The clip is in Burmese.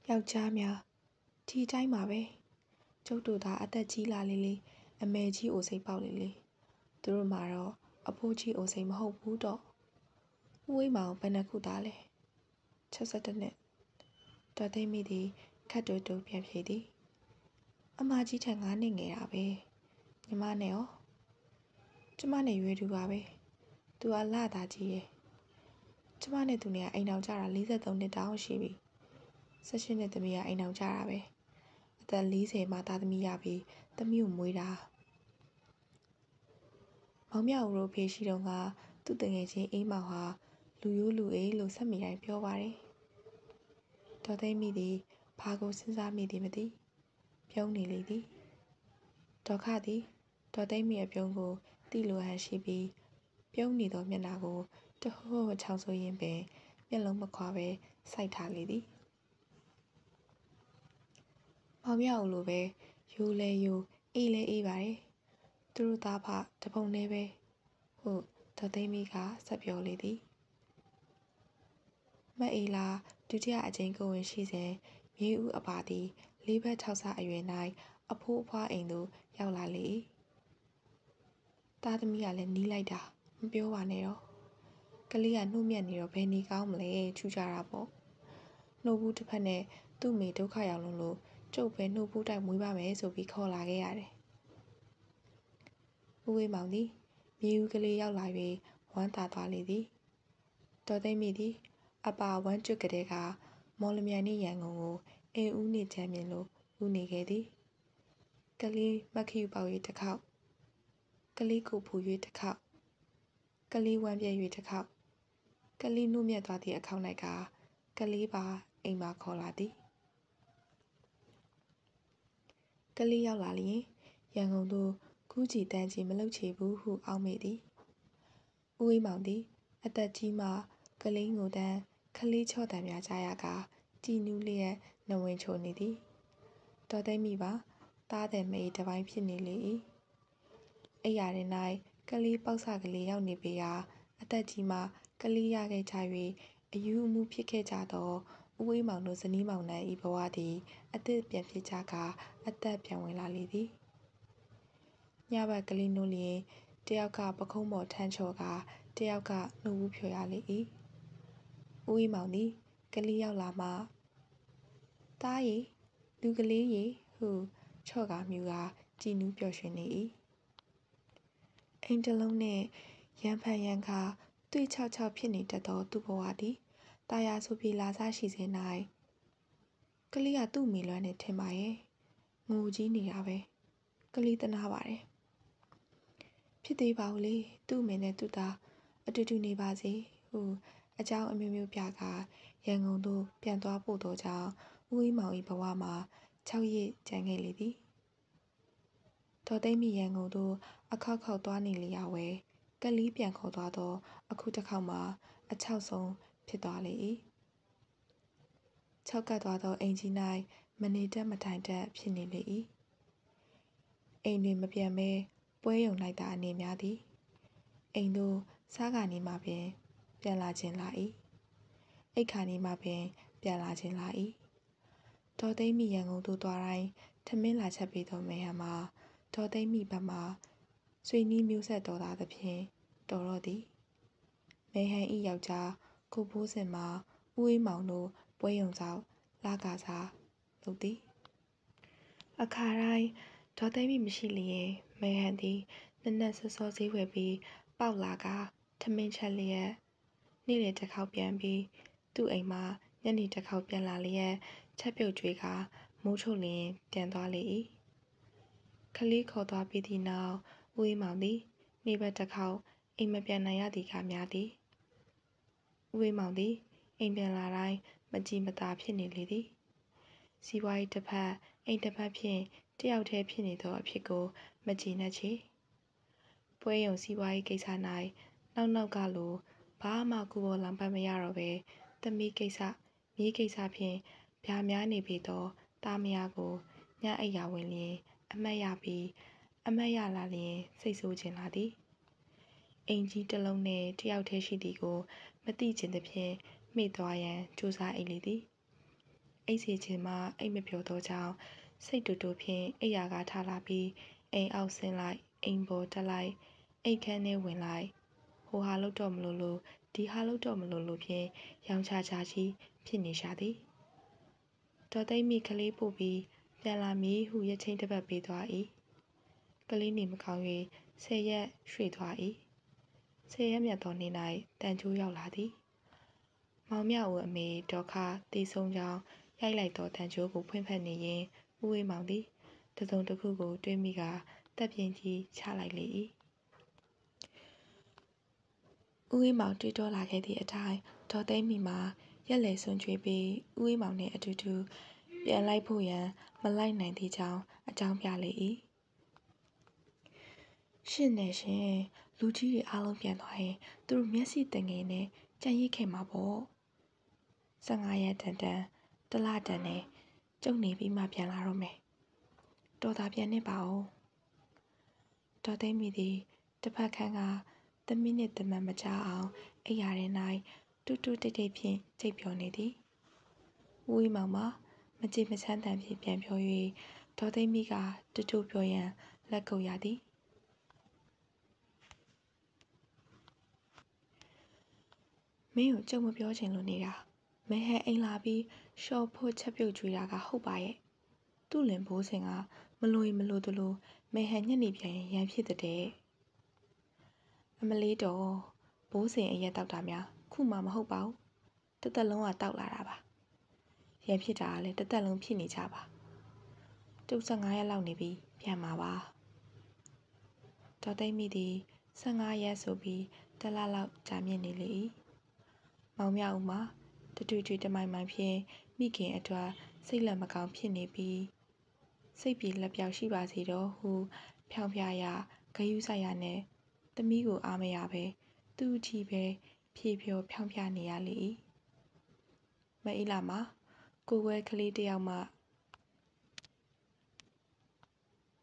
ယောက်ျားများဒီတိုင်းပါပဲကျုပ်တို့သာအသက်ကြီးလာလေလေအမေကြီးအိုစိတ်ပေါက်လေလေသူတို့မှာတော့အဖိုးကြီးအိုစိတ်မဟုတ်ဘူးတော့ဦးဝိမောင်ဘယ်နှခုသားလဲ62နှစ်ဒေါ်သိမ့်မိသည်ခတ်တူတူပြန်ဖြေသည်အမကြီးထက်9နှစ်ငယ်တာပဲညီမနဲ့ရောကျမနဲ့ရွေးတူပါပဲသူကလှတာကြီးရဲ့ကျမနဲ့သူနဲ့ကအိမ်အောင်ကြတာ43နှစ်တောင်ရှိပြီ18နှစ်သမီးကအိမ်အောင်ကြတာပဲအသက်40မှာသားသမီးရပြီးသမီးကိုမွေးတာမောင်မြောက်ရိုးဖေးရှိတော့ကသူ့တငယ်ချင်းအေးမောင်ဟာလူရိုးလူအေးလို့ဆက်မိတိုင်းပြောပါတယ်ဒေါ်သိမ့်မိသည်ဘာကိုစဉ်းစားမိသည်မသိပြုံးနေလေသည်ဒေါ်ခသည်ဒေါ်သိမ့်မိအပြုံးကိုတိလိုဟန်ရှိပြီးပြုံးနေသောမျက်နှာကိုတဟိုးချောင်းဆိုရင်ပင်မျက်လုံးမခွာပဲစိုက်ထားလေသည်မောင်မြောက်လိုပဲယူလဲယူအေးလဲအေးပါတယ်သူတို့သားဖတပုံနဲ့ပဲဟုတ်ဒေါ်သိမ့်မိကဆက်ပြောလေသည်မအေးလာဒုတိယအကြိမ်ကိုဝင်ရှိစဉ်မြေဦးအပါသည်လေးဘက်6ဆအရွယ်၌အဖိုးအဖွားအိမ်သို့ရောက်လာလေ၏သားသမီးကလည်းနီးလိုက်တာမပြောပါနဲ့တော့ကလေးကနှုတ်မြတ်နေတော့ဘယ်နေကောင်းမလဲထူကြတာပေါ့နှုတ်ဘူးတစ်ဖက်နဲ့သူ့မိဒုက္ခရောက်လို့ကျုပ်ပဲနှုတ်ဘူးတိုက်မွေးပါမယ်ဆိုပြီးခေါ်လာခဲ့ရတယ်ဦးဝေးမောင်သည်မြေဦးကလေးရောက်လာ၍ဝမ်းသာသွားလေသည်တော်သိမ့်မိသည်အပါဝမ်းကျွတ်ကလေးကမော်လမြိုင်နှင့်ရန်ကုန်ကိုအင်းဦးနှင့်ချမ်းမြင်လို့ဦးနေခဲ့သည်ကလေးမခီပေါ၍တစ်ခေါက်ကလေးကိုဖူ၍တစ်ခေါက်ကလေးဝမ်းပြဲ၍တစ်ခေါက်ကလေးနှုတ်မြတ်သွားသည့်အခေါက်၌ကလေးပါအိမ်မှာခေါ်လာသည်ကလေးရောက်လာလျင်ရန်ကုန်သို့ကူးကြည်တန်းကြီးမလုပ်ချေဘူးဟုအောက်မေ့သည်ဦးဝေးမောင်သည်အသက်ကြီးမှကလေးငိုတန်းခလေးချော့တံများကြားရကကြည်နူးလျက်နဝင်ချိုနေသည်တော်သိမ့်မိပါသားတဲ့မေတပိုင်းဖြစ်နေလေ၏အိယာရင်၌ကလေးပေါက်ဆကလေးရောက်နေပေရာအသက်ကြီးမှကလေးရခဲ့ကြ၍အယူအမှုဖြစ်ခဲ့ကြသောဦးဝေးမောင်တို့ဇနီးမောင်နှံ၏ဘဝသည်အသစ်ပြန်ဖြစ်ကြကအသက်ပြန်ဝင်လာလေသည်ညဘက်ကလေးနိုးလျင်တယောက်ကပခုံးပေါ်ထမ်းချော်ကတယောက်ကနှုတ်ဘူးဖြော်ရလေ၏ဦးဝေးမောင်သည်ကလေးရောက်လာမှသားရီလူကလေးရီဟုချော့ကမြူကကြည်နူးပျော်ရွှင်နေ၏အိမ်တလုံးနှင့်ရန်ဖန်ရန်ခါသွေ့ချောက်ဖြစ်နေတတ်သောသူ့ဘဝသည်တာယာဆိုပြေလာစားရှိစဉ်၌ကလေးကသူ့မိလွမ်းနေထင်ပါရဲ့ငိုကြီးနေတာပဲကလေးတနာပါတယ်ဖြစ်သေးပါဦးလေသူ့မိနဲ့သူ့သားအတူတူနေပါစေဟုအကြောင်းအမျိုးမျိုးပြကရန်ကုန်သို့ပြန်သွားဖို့သောကြောင့်ဦးဝေးမောင်၏ဘဝမှာ6ရက်ကျန်ခဲ့လေသည်ဒေါ်သိမ့်မိရန်ကုန်သို့အခေါက်ခေါက်သွားနေလျာဝဲကလေးပြန်ခေါ်သွားသောအခုတစ်ခေါက်မှာအချောက်ဆုံးဖြစ်သွားလေ၏6ကပ်သွားသောအိမ်ကြီး၌မနေတတ်မထိုင်တတ်ဖြစ်နေလေ၏အိမ်တွင်မပြန်မဲပွဲရုံလိုက်တာအနေများသည်အိမ်သို့စားခါနေမှပင်ပြန်လာခြင်းလာ၏အိတ်ခါနေမှပင်ပြန်လာခြင်းလာ၏ဒေါ်သိမ့်မိရန်ကုန်သို့သွားတိုင်းထမင်းလာချက်ပေးသောမေဟန်မှာဒေါ်သိမ့်မိဘမှာဆွေနီးမျိုးဆက်တော်သားသဖြင့်တော်တော့သည်မေဟန်၏ယောက်ျားကိုဘိုးစင်မှာဦးဝေးမောင်တို့ပွဲရုံဆောင်လာကစားလုပ်သည်အခါတိုင်းဒေါ်သိမ့်မိမရှိလျင်မေဟန်သည်နက်နက်စောစောဈေးဝယ်ပြီးပေါက်လာကထမင်းချက်လျက်နေ့လည်တစ်ခေါက်ပြန်ပြီးသူ့အိမ်မှာညနေတစ်ခေါက်ပြန်လာလျက်ချက်ပြုတ်ကြွေးကမိုးချုပ်လျင်ပြန်သွားလေ၏ခလေးခေါ်သွားပြီးသည့်နောက်ဦးဝေးမောင်သည်နေ့ဘက်တစ်ခေါက်အိမ်မပြန်နိုင်ရသည်ကများသည်ဦးဝေးမောင်သည်အိမ်ပြန်လာတိုင်းမကြည်မသာဖြစ်နေလေသည်စီးပွားရေးတစ်ဖက်အိမ်တစ်ဖက်ဖြင့်တယောက်တည်းဖြစ်နေသောအဖြစ်ကိုမကြည်နှက်ချေပွဲရုံစီးပွားရေးကိစ္စ၌နောက်ကလိုဘာမှကူပေါ်လောင်ပတ်မရတော့ပဲသမီးကိစ္စမြေးကိစ္စဖြင့်ဗျာများနေပြီတော့တားမယားကိုညအိယာဝင်လျင်အမတ်ရပြီးအမတ်ရလာလျင်စိတ်ဆိုးခြင်းလာသည်အိမ်ကြီးတစ်လုံးနှင့်တယောက်တည်းရှိသည်ကိုမသိခြင်းသဖြင့်မိသွားရန်ကြိုးစားအိပ်လေသည်အိတ်စီချင်မှအိတ်မပြောတော့ကြောင်းစိတ်တူတူဖြင့်အိယာကထားလာပြီးအိမ်အောက်ဆင်းလိုက်အိမ်ပေါ်တက်လိုက်အိတ်ခန်းထဲဝင်လိုက်ဟိုဟာလို့တော့မလို့ဒီဟာလို့တော့မလို့ဖြင့်ရောင်ချချကြီးဖြစ်နေရှာသည်တော်သိမ့်မိကလေးပို့ပြီးပြန်လာမည်ဟုရချင်းတစ်ပတ်ပေးသွား၏ကလေးနေမကောင်း၍10 ရက်ရွှေ့သွား၏10 ရက်မြတ်သောနေ့၌တန်ချိုးရောက်လာသည်မောင်မြဦးအမေဒေါခတည်ဆုံးကြောင်းရိုက်လိုက်သောတန်ချိုးကိုဖွင့်ဖက်နေရင်ဦးဝေးမောင်သည်တစုံတစ်ခုကိုတွေးမိကတပ်ပြင်းကြီးချလိုက်လေ၏ဦးဝေးမောင်တွေးတောလာခဲ့သည့်အတိုင်းဒေါ်သိမ့်မိမှာရက်လည်ဆွန်ကျွေးပြီးဦးဝေးမောင်နှင့်အတူတူပြန်လိုက်ဖို့ရန်မလိုက်နိုင်သည့်ကြောင်းအကြောင်းပြလေ၏ရှင်နဲ့ရှင်လူကြီးတွေအားလုံးပြန်သွားရင်သူတို့မျက်စိတငယ်နဲ့ကြံ့ရစ်ခဲ့မှာပေါ့15 ရက်တန်တလတန်နဲ့ကျုပ်နေပြီးမှပြန်လာတော့မယ်တော်သာပြန်နေပါဦးဒေါ်သိမ့်မိသည်တစ်ဖက်ခန်းကသမီးနှင့်တမန်မကြအောင်အိယာထဲ၌တူတူတိတ်တိတ်ဖြင့်ကြိတ်ပြောနေသည်ဦးဝီမောင်မကြေမချမ်းတန်ဖြင့်ပြန်ပြော၍ဒေါ်သိမ့်မိကတူတူပြောရန်လက်ကုပ်ရသည်မင်းကိုကြုံမပြောချင်လို့နေတာမဲဟဲအိမ်လာပြီးရှော့ဖို့ချက်ပြုတ်ကြွေးတာကဟုတ်ပါရဲ့သူ့လင်ဘိုးစင်ကမလို့သလိုမဲဟဲညက်နေပြန်ရင်ရန်ဖြစ်တဲ့အမလေးတော်ဘိုးစင်အရက်တောက်တာများခုမှမဟုတ်ပါဘူးတစ်သက်လုံးကတောက်လာတာပါရန်ဖြစ်တာကလည်းတစ်သက်လုံးဖြစ်နေကြပါကျုပ်15 ရက်လောက်နေပြီးပြန်มาပါဒေါ်သိမ့်မိသည်15 ရက်ဆိုပြီးတစ်လလောက်ကြာမြင့်နေလေ၏မောင်မြဦးမှာတတူတူတမိုင်ဖြင့်မိခင်အတွက်စိတ်လက်မကောင်းဖြစ်နေပြီးစိတ်ပြေလက်ပြောက်ရှိပါစေတော့ဟုဖြောင်းပြရဂယုဆိုင်ရနဲ့သမီးကိုအားမရပဲသူ့အထိပဲဖြေဖြောဖြောင်းပြနေရလေ၏မအေးလာမှာကိုယ်ွယ်ကလေးတယောက်မှ